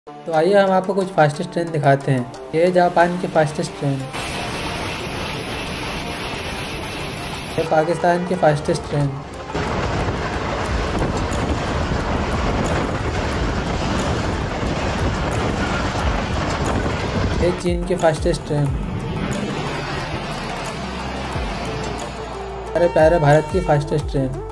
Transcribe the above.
तो आइए हम आपको कुछ फास्टेस्ट ट्रेन दिखाते हैं। ये है जापान की फास्टेस्ट ट्रेन। ये पाकिस्तान की फास्टेस्ट ट्रेन। ये चीन की फास्टेस्ट ट्रेन। हमारे प्यारे भारत की फास्टेस्ट ट्रेन।